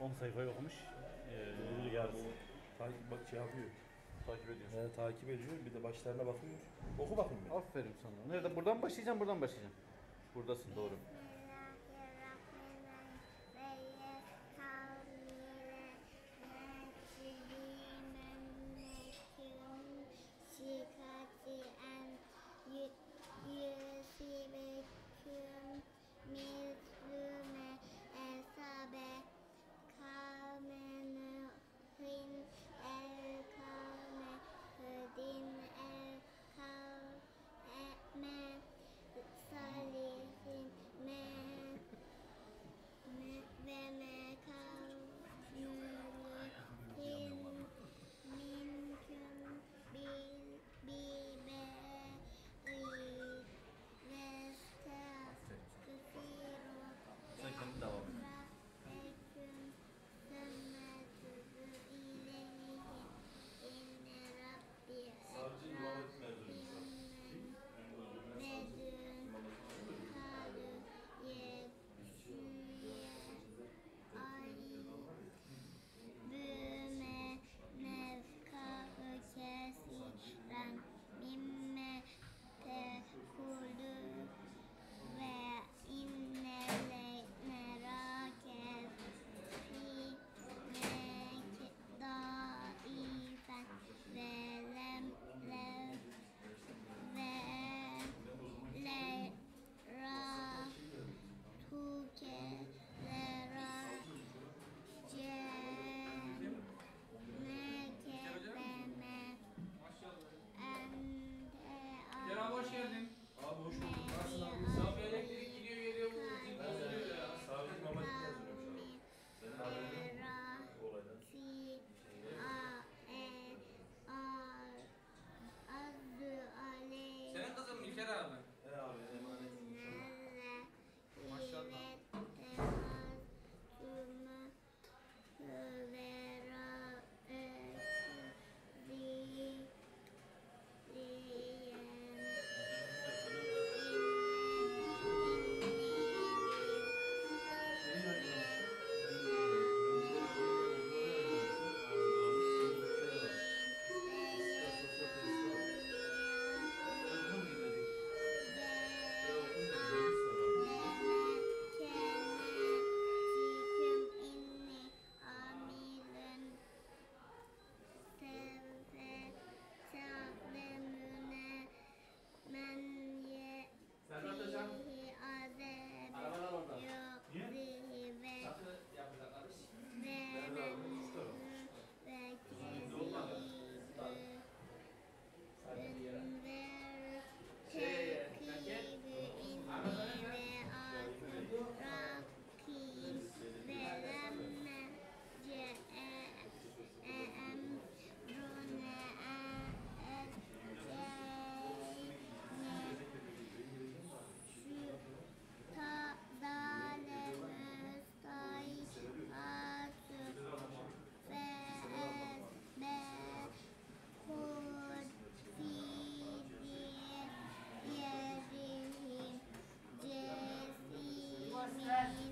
10 sayfayı okumuş. Yarısı. Bak şey yapıyor. Takip ediyor. Takip ediyor. Bir de başlarına bakıyor. Oku bakayım bir. Aferin sana. Nerede? Buradan mı başlayacağım, buradan mı başlayacağım? Buradasın, doğru. Sen kendin devam et. Savcı İmamet mezunu. Mimme tekulu ve innele merake fi daifen ve lem ve le ra tuke le ra Cenab hoş geldin. Abi hoş bulduk. Nasılsın abi? Sabah elektrik gidiyor geliyor bu zil bozuluyor ya. Savcı İmamet yazıyormuş abi. Senin haberin yok mu bu olaydan? Senin kızın İlker abi. Abi emanet. Maşallah. Serdar Hocam. Arabalar orada. Nasıl yapacaklar? Yes.